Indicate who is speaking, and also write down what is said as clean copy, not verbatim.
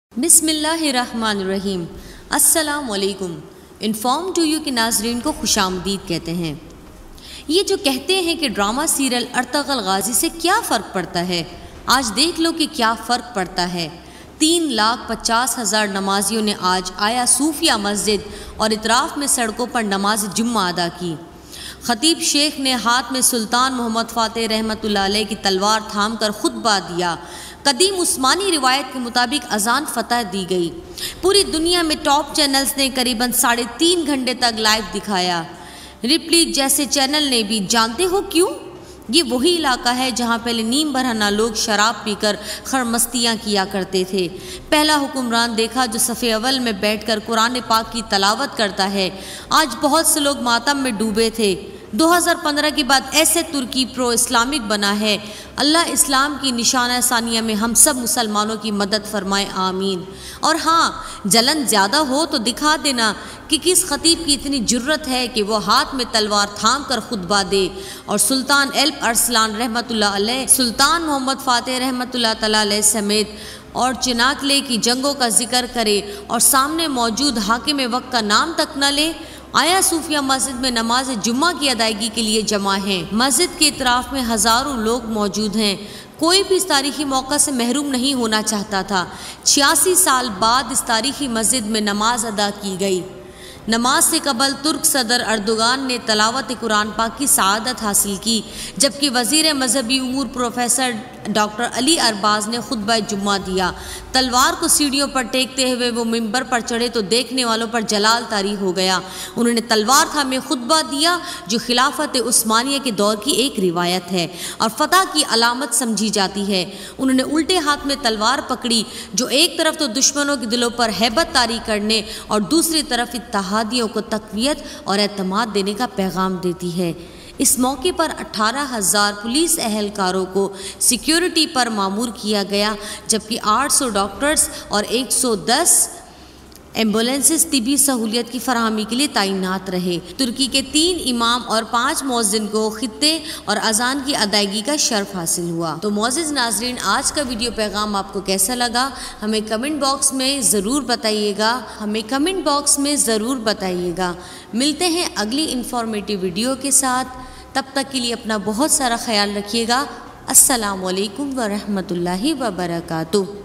Speaker 1: बिस्मिल्लाहिर्रहमानिर्रहीम। अस्सलामुअलैकुम। Inform to you के नाजरीन को खुशामदीद कहते हैं। ये जो कहते हैं कि ड्रामा सीरियल अर्तगल गाजी से क्या फ़र्क पड़ता है, आज देख लो कि क्या फ़र्क पड़ता है। 3,50,000 नमाजियों ने आज आया सूफिया मस्जिद और इतराफ़ में सड़कों पर नमाज जुम्मा अदा की। ख़तीब शेख ने हाथ में सुल्तान मोहम्मद फ़ातेह रहमतुल्लाह अलैह की तलवार थाम कर खुतबा दिया। कदीम उस्मानी रिवायत के मुताबिक अजान फ़तह दी गई। पूरी दुनिया में टॉप चैनल्स ने करीबन 3.5 घंटे तक लाइव दिखाया। रिपब्लिक जैसे चैनल ने भी। जानते हो क्यों? ये वही इलाका है जहाँ पहले नीम बरहना लोग शराब पीकर खरमस्तियाँ किया करते थे। पहला हुक्मरान देखा जो सफ़े अव्वल में बैठकर कुरान पाक की तलावत करता है। आज बहुत से लोग मातम में डूबे थे। 2015 के बाद ऐसे तुर्की प्रो इस्लामिक बना है। अल्लाह इस्लाम की निशाना सानिया में हम सब मुसलमानों की मदद फरमाए, आमीन। और हाँ, जलन ज़्यादा हो तो दिखा देना कि किस खतीब की इतनी जुर्रत है कि वो हाथ में तलवार थाम कर खुतबा दे और सुल्तान एल्ब अरसलान रहमतुल्लाह अलैह, सुल्तान मोहम्मद फ़ातेह रहमतुल्लाह तआला अलैह समेत और चिनाकले की जंगों का जिक्र करे और सामने मौजूद हाकिम वक्त का नाम तक न ले। आया सूफिया मस्जिद में नमाज जुम्मा की अदायगी के लिए जमा हैं। मस्जिद के इतराफ़ में हज़ारों लोग मौजूद हैं। कोई भी इस तारीख़ी मौका से महरूम नहीं होना चाहता था। 86 साल बाद इस तारीख़ी मस्जिद में नमाज अदा की गई। नमाज से कबल तुर्क सदर अर्दोगान ने तलावत कुरान पाक की सआदत हासिल की, जबकि वज़ीर मजहबी उमूर प्रोफेसर डॉक्टर अली अरबाज ने खुतबा जुम्मा दिया। तलवार को सीढ़ियों पर टेकते हुए वो मिंबर पर चढ़े तो देखने वालों पर जलाल तारी हो गया। उन्होंने तलवार थामे खुतबा दिया, जो खिलाफत उस्मानिया के दौर की एक रिवायत है और फ़तह की अलामत समझी जाती है। उन्होंने उल्टे हाथ में तलवार पकड़ी, जो एक तरफ तो दुश्मनों के दिलों पर हैबत तारी करने और दूसरी तरफ इत्तेहादियों को तक़वियत और एतमाद देने का पैगाम देती है। इस मौके पर 18,000 पुलिस एहलकारों को सिक्योरिटी पर मामूर किया गया, जबकि 800 डॉक्टर्स और 110 एम्बुलेंसेस तिबी सहूलियत की फराहमी के लिए तैनात रहे। तुर्की के 3 इमाम और 5 मुअज्जिन को खित्ते और अजान की अदायगी का शर्फ हासिल हुआ। तो मुअज़्ज़िज़ नाज़रीन, आज का वीडियो पैगाम आपको कैसा लगा हमें कमेंट बॉक्स में ज़रूर बताइएगा। मिलते हैं अगली इंफॉर्मेटिव वीडियो के साथ। तब तक के लिए अपना बहुत सारा ख्याल रखिएगा। अस्सलामु अलैकुम व रहमतुल्लाहि व बरकातुहू।